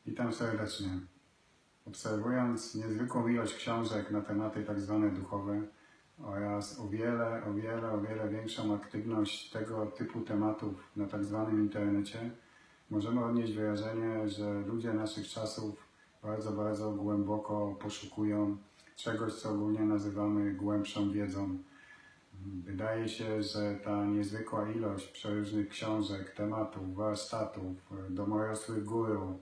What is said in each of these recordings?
Witam serdecznie. Obserwując niezwykłą ilość książek na tematy tak zwane duchowe oraz o wiele większą aktywność tego typu tematów na tak zwanym internecie, możemy odnieść wrażenie, że ludzie naszych czasów bardzo głęboko poszukują czegoś, co ogólnie nazywamy głębszą wiedzą. Wydaje się, że ta niezwykła ilość przeróżnych książek, tematów, warsztatów, domorosłych guru,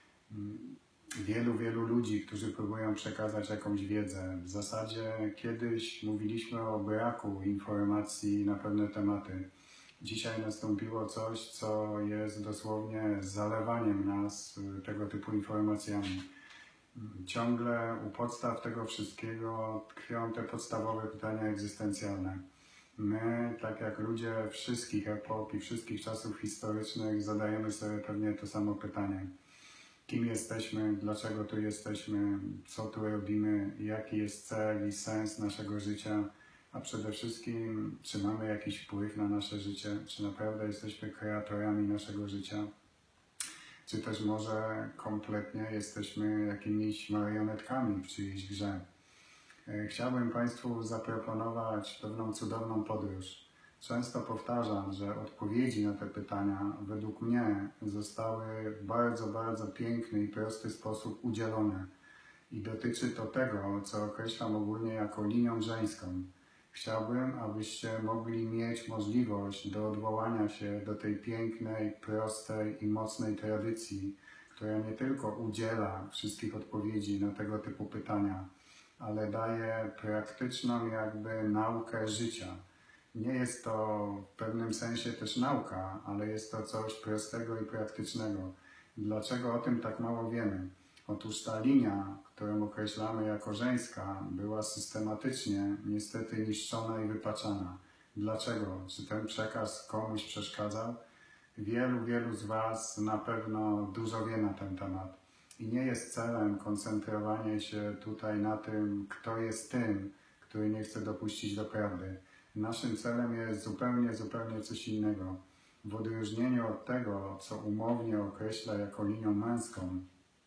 wielu ludzi, którzy próbują przekazać jakąś wiedzę. W zasadzie kiedyś mówiliśmy o braku informacji na pewne tematy. Dzisiaj nastąpiło coś, co jest dosłownie zalewaniem nas tego typu informacjami. Ciągle u podstaw tego wszystkiego tkwią te podstawowe pytania egzystencjalne. My, tak jak ludzie wszystkich epok i wszystkich czasów historycznych, zadajemy sobie pewnie to samo pytanie. Kim jesteśmy, dlaczego tu jesteśmy, co tu robimy, jaki jest cel i sens naszego życia, a przede wszystkim, czy mamy jakiś wpływ na nasze życie, czy naprawdę jesteśmy kreatorami naszego życia, czy też może kompletnie jesteśmy jakimiś marionetkami w czyjejś grze. Chciałbym Państwu zaproponować pewną cudowną podróż. Często powtarzam, że odpowiedzi na te pytania według mnie zostały w bardzo piękny i prosty sposób udzielone. I dotyczy to tego, co określam ogólnie jako linią żeńską. Chciałbym, abyście mogli mieć możliwość do odwołania się do tej pięknej, prostej i mocnej tradycji, która nie tylko udziela wszystkich odpowiedzi na tego typu pytania, ale daje praktyczną jakby naukę życia. Nie jest to w pewnym sensie też nauka, ale jest to coś prostego i praktycznego. Dlaczego o tym tak mało wiemy? Otóż ta linia, którą określamy jako żeńska, była systematycznie niestety niszczona i wypaczana. Dlaczego? Czy ten przekaz komuś przeszkadzał? Wielu z Was na pewno dużo wie na ten temat. I nie jest celem koncentrowanie się tutaj na tym, kto jest tym, który nie chce dopuścić do prawdy. Naszym celem jest zupełnie coś innego. W odróżnieniu od tego, co umownie określa jako linią męską,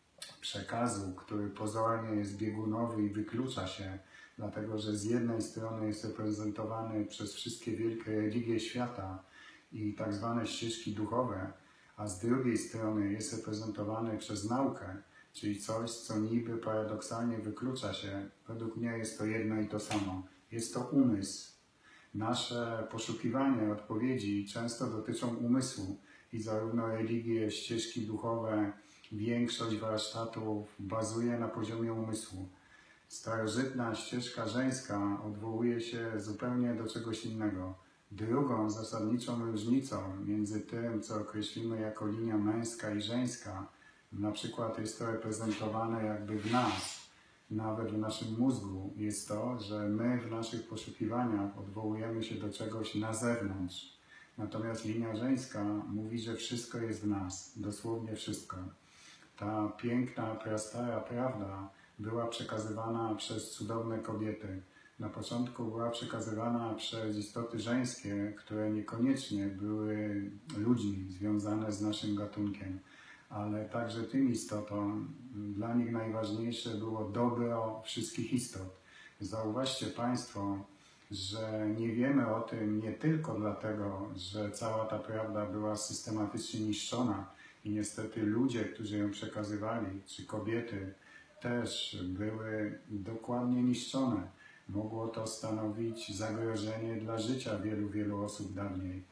przekazu, który pozornie jest biegunowy i wyklucza się, dlatego że z jednej strony jest reprezentowany przez wszystkie wielkie religie świata i tak zwane ścieżki duchowe, a z drugiej strony jest reprezentowany przez naukę, czyli coś, co niby paradoksalnie wyklucza się. Według mnie jest to jedno i to samo. Jest to umysł. Nasze poszukiwania odpowiedzi często dotyczą umysłu i zarówno religie, ścieżki duchowe, większość warsztatów bazuje na poziomie umysłu. Starożytna ścieżka żeńska odwołuje się zupełnie do czegoś innego. Drugą zasadniczą różnicą między tym, co określimy jako linia męska i żeńska, na przykład jest to reprezentowane jakby w nas, nawet w naszym mózgu, jest to, że my w naszych poszukiwaniach odwołujemy się do czegoś na zewnątrz. Natomiast linia żeńska mówi, że wszystko jest w nas, dosłownie wszystko. Ta piękna, prastara prawda była przekazywana przez cudowne kobiety. Na początku była przekazywana przez istoty żeńskie, które niekoniecznie były ludźmi związane z naszym gatunkiem, ale także tym istotom, dla nich najważniejsze było dobro wszystkich istot. Zauważcie Państwo, że nie wiemy o tym nie tylko dlatego, że cała ta prawda była systematycznie niszczona i niestety ludzie, którzy ją przekazywali, czy kobiety, też były dokładnie niszczone. Mogło to stanowić zagrożenie dla życia wielu osób dawniej.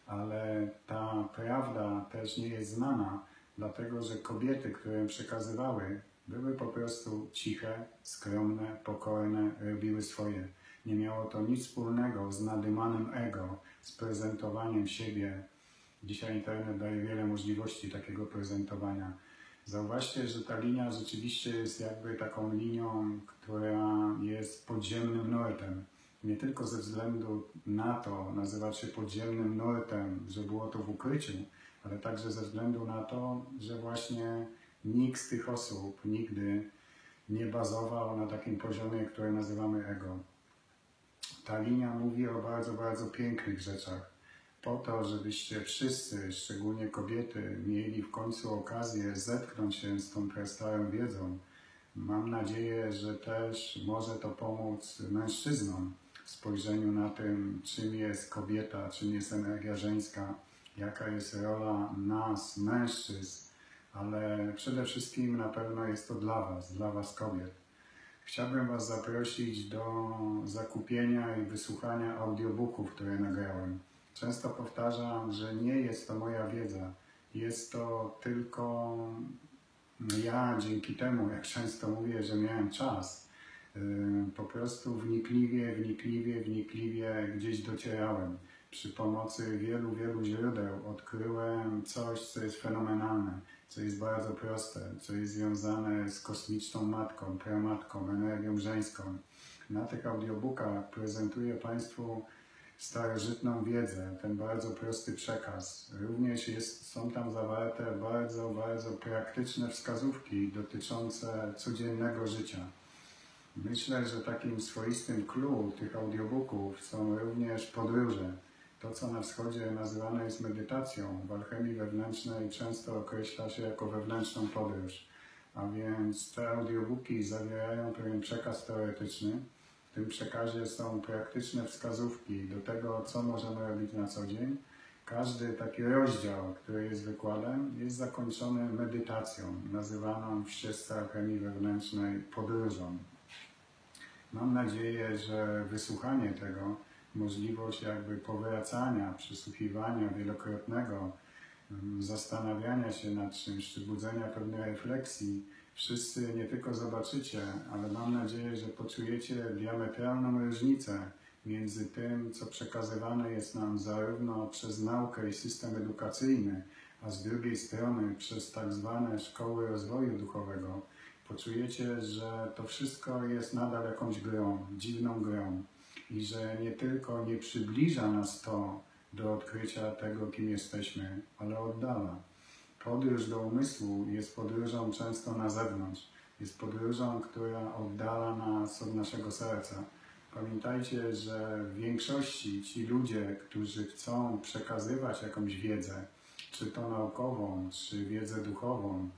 Ale ta prawda też nie jest znana, dlatego że kobiety, które ją przekazywały, były po prostu ciche, skromne, pokorne, robiły swoje. Nie miało to nic wspólnego z nadymanym ego, z prezentowaniem siebie. Dzisiaj internet daje wiele możliwości takiego prezentowania. Zauważcie, że ta linia rzeczywiście jest jakby taką linią, która jest podziemnym nurtem. Nie tylko ze względu na to nazywać się podziemnym nurtem, że było to w ukryciu, ale także ze względu na to, że właśnie nikt z tych osób nigdy nie bazował na takim poziomie, który nazywamy ego. Ta linia mówi o bardzo pięknych rzeczach. po to, żebyście wszyscy, szczególnie kobiety, mieli w końcu okazję zetknąć się z tą prastarą wiedzą. Mam nadzieję, że też może to pomóc mężczyznom w spojrzeniu na tym, czym jest kobieta, czym jest energia żeńska, jaka jest rola nas, mężczyzn, ale przede wszystkim na pewno jest to dla Was kobiet. Chciałbym Was zaprosić do zakupienia i wysłuchania audiobooków, które nagrałem. Często powtarzam, że nie jest to moja wiedza, jest to tylko ja dzięki temu, jak często mówię, że miałem czas, po prostu wnikliwie gdzieś docierałem. Przy pomocy wielu źródeł odkryłem coś, co jest fenomenalne, co jest bardzo proste, co jest związane z kosmiczną matką, pramatką, energią żeńską. Na tych audiobookach prezentuję Państwu starożytną wiedzę, ten bardzo prosty przekaz. Również są tam zawarte bardzo praktyczne wskazówki dotyczące codziennego życia. Myślę, że takim swoistym clue tych audiobooków są również podróże. To, co na wschodzie nazywane jest medytacją, w alchemii wewnętrznej często określa się jako wewnętrzną podróż. A więc te audiobooki zawierają pewien przekaz teoretyczny. W tym przekazie są praktyczne wskazówki do tego, co możemy robić na co dzień. Każdy taki rozdział, który jest wykładem, jest zakończony medytacją, nazywaną w ścieżce alchemii wewnętrznej podróżą. Mam nadzieję, że wysłuchanie tego, możliwość jakby powracania, przysłuchiwania wielokrotnego, zastanawiania się nad czymś, czy budzenia pewnej refleksji, wszyscy nie tylko zobaczycie, ale mam nadzieję, że poczujecie diametralną różnicę między tym, co przekazywane jest nam zarówno przez naukę i system edukacyjny, a z drugiej strony przez tak zwane szkoły rozwoju duchowego. Poczujecie, że to wszystko jest nadal jakąś grą, dziwną grą i że nie tylko nie przybliża nas to do odkrycia tego, kim jesteśmy, ale oddala. Podróż do umysłu jest podróżą często na zewnątrz. Jest podróżą, która oddala nas od naszego serca. Pamiętajcie, że w większości ci ludzie, którzy chcą przekazywać jakąś wiedzę, czy to naukową, czy wiedzę duchową,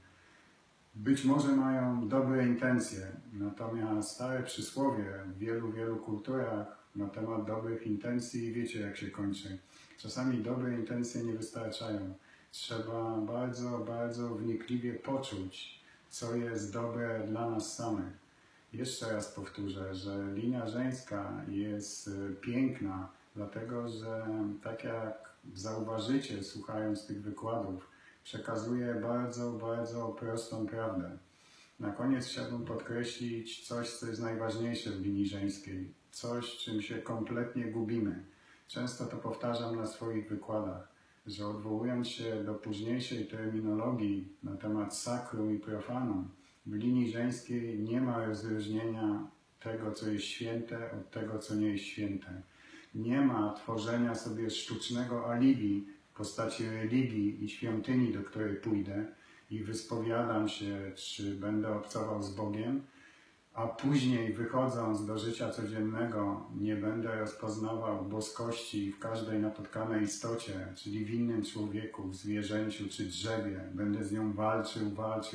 być może mają dobre intencje, natomiast stare przysłowie w wielu kulturach na temat dobrych intencji wiecie, jak się kończy. Czasami dobre intencje nie wystarczają. Trzeba bardzo wnikliwie poczuć, co jest dobre dla nas samych. Jeszcze raz powtórzę, że linia żeńska jest piękna, dlatego że tak jak zauważycie, słuchając tych wykładów, przekazuje bardzo prostą prawdę. Na koniec chciałbym podkreślić coś, co jest najważniejsze w linii żeńskiej. Coś, czym się kompletnie gubimy. Często to powtarzam na swoich wykładach, że odwołując się do późniejszej terminologii na temat sakrum i profanum, w linii żeńskiej nie ma rozróżnienia tego, co jest święte, od tego, co nie jest święte. Nie ma tworzenia sobie sztucznego alibi w postaci religii i świątyni, do której pójdę i wyspowiadam się, czy będę obcował z Bogiem, a później wychodząc do życia codziennego nie będę rozpoznawał boskości w każdej napotkanej istocie, czyli w innym człowieku, w zwierzęciu czy drzewie. Będę z nią walczył,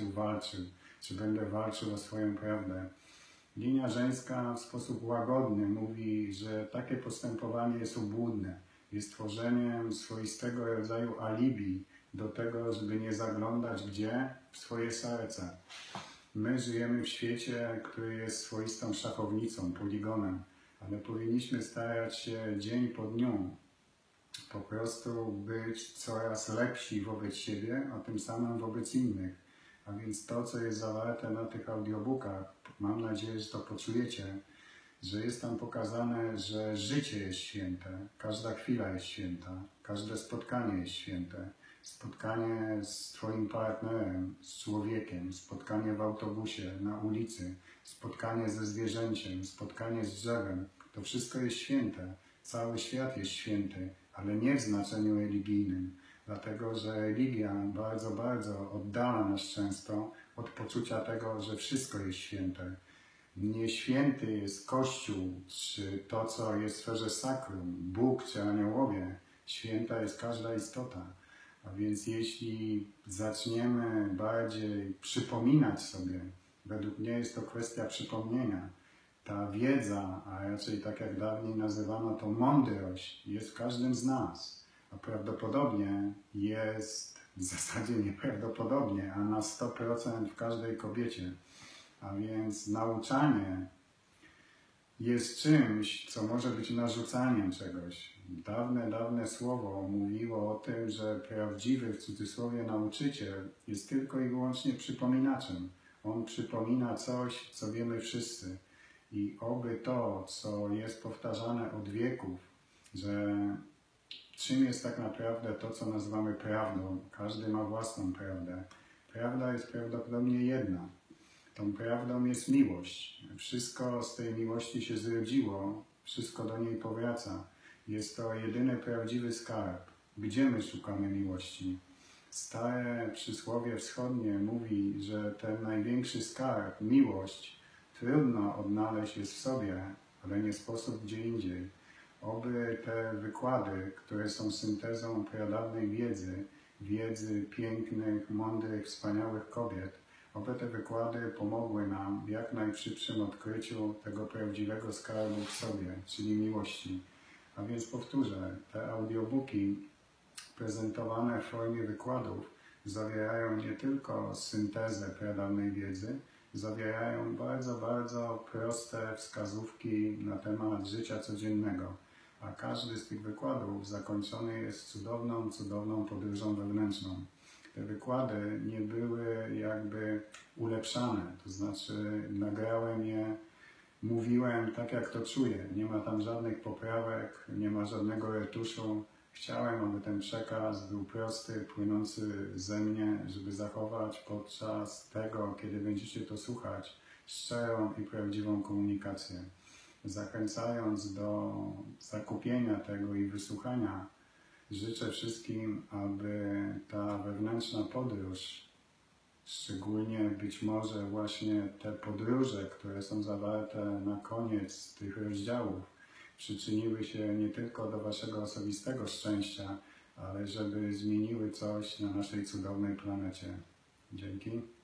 czy będę walczył o swoją prawdę. Linia żeńska w sposób łagodny mówi, że takie postępowanie jest obłudne. Jest tworzeniem swoistego rodzaju alibi do tego, żeby nie zaglądać gdzie? W swoje serce. My żyjemy w świecie, który jest swoistą szachownicą, poligonem, ale powinniśmy starać się dzień po dniu po prostu być coraz lepsi wobec siebie, a tym samym wobec innych. A więc to, co jest zawarte na tych audiobookach, mam nadzieję, że to poczujecie, że jest tam pokazane, że życie jest święte, każda chwila jest święta, każde spotkanie jest święte. Spotkanie z Twoim partnerem, z człowiekiem, spotkanie w autobusie, na ulicy, spotkanie ze zwierzęciem, spotkanie z drzewem. To wszystko jest święte. Cały świat jest święty, ale nie w znaczeniu religijnym. Dlatego, że religia bardzo oddala nas często od poczucia tego, że wszystko jest święte. Nieświęty jest Kościół, czy to, co jest w sferze sakrum, Bóg czy aniołowie. Święta jest każda istota. A więc jeśli zaczniemy bardziej przypominać sobie, według mnie jest to kwestia przypomnienia, ta wiedza, a raczej tak jak dawniej nazywano to mądrość, jest w każdym z nas. A prawdopodobnie jest, w zasadzie nieprawdopodobnie, a na 100% w każdej kobiecie. A więc nauczanie jest czymś, co może być narzucaniem czegoś. Dawne słowo mówiło o tym, że prawdziwy, w cudzysłowie, nauczyciel jest tylko i wyłącznie przypominaczem. On przypomina coś, co wiemy wszyscy. I oby to, co jest powtarzane od wieków, że czym jest tak naprawdę to, co nazywamy prawdą. Każdy ma własną prawdę. Prawda jest prawdopodobnie jedna. Tą prawdą jest miłość. Wszystko z tej miłości się zrodziło, wszystko do niej powraca. Jest to jedyny prawdziwy skarb. Gdzie my szukamy miłości? Stare przysłowie wschodnie mówi, że ten największy skarb, miłość, trudno odnaleźć jest w sobie, ale nie sposób gdzie indziej. Oby te wykłady, które są syntezą pradawnej wiedzy pięknych, mądrych, wspaniałych kobiet, oby te wykłady pomogły nam w jak najszybszym odkryciu tego prawdziwego skarbu w sobie, czyli miłości. A więc powtórzę, te audiobooki prezentowane w formie wykładów zawierają nie tylko syntezę pradawnej wiedzy, zawierają bardzo proste wskazówki na temat życia codziennego. A każdy z tych wykładów zakończony jest cudowną podróżą wewnętrzną. Te wykłady nie były jakby ulepszane, to znaczy nagrałem je, mówiłem tak jak to czuję. Nie ma tam żadnych poprawek, nie ma żadnego retuszu. Chciałem, aby ten przekaz był prosty, płynący ze mnie, żeby zachować podczas tego, kiedy będziecie to słuchać, szczerą i prawdziwą komunikację. Zachęcając do zakupienia tego i wysłuchania, życzę wszystkim, aby ta wewnętrzna podróż, szczególnie być może właśnie te podróże, które są zawarte na koniec tych rozdziałów, przyczyniły się nie tylko do waszego osobistego szczęścia, ale żeby zmieniły coś na naszej cudownej planecie. Dzięki.